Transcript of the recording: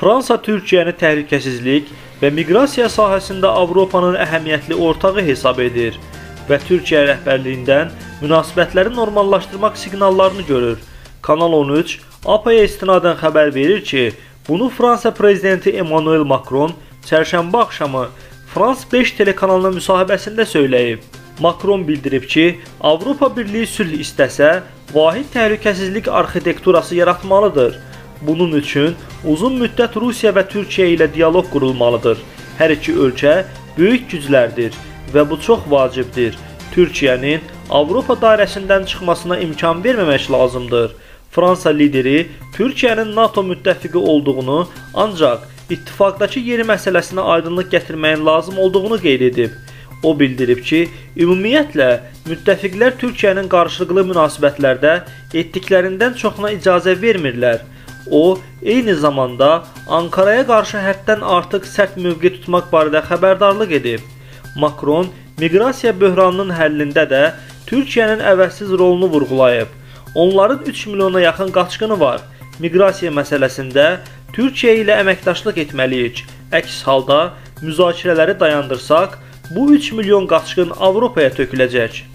Fransa Türkiyəni təhlükəsizlik və miqrasiya sahəsində Avropanın əhəmiyyətli ortağı hesab edir və Türkiyə rəhbərliyindən münasibətləri normallaşdırmaq siqnallarını görür. Kanal 13 APA-ya istinadən xəbər verir ki, bunu Fransa prezidenti Emmanuel Macron çərşənbə axşamı France 5 telekanalına müsahibəsində söyləyib. Macron bildirib ki, Avropa Birliyi sülh istəsə, vahid təhlükəsizlik arxitekturası yaratmalıdır. Bunun üçün uzun müddət Rusiya və Türkiyə ilə dialoq qurulmalıdır. Hər iki ölkə böyük güclərdir və bu çox vacibdir. Türkiyənin Avropa dairəsindən çıxmasına imkan verməmək lazımdır. Fransa lideri Türkiyənin NATO müttəfiqi olduğunu, ancaq ittifaqdakı yeri məsələsinə aydınlıq gətirməyin lazım olduğunu qeyd edib. O bildirib ki, ümumiyyətlə müttəfiqlər Türkiyənin qarşılıqlı münasibətlərdə etdiklərindən çoxuna icazə vermirlər. O, eyni zamanda Ankaraya qarşı həddən artıq sərt mövqe tutmaq barədə xəbərdarlıq edib. Macron, miqrasiya böhranının həllində də Türkiyənin əvəzsiz rolunu vurğulayıb. Onların 3 milyona yaxın qaçqını var. Miqrasiya məsələsində Türkiyə ilə əməkdaşlıq etməliyik. Əks halda müzakirələri dayandırsaq, bu 3 milyon qaçqın Avropaya töküləcək.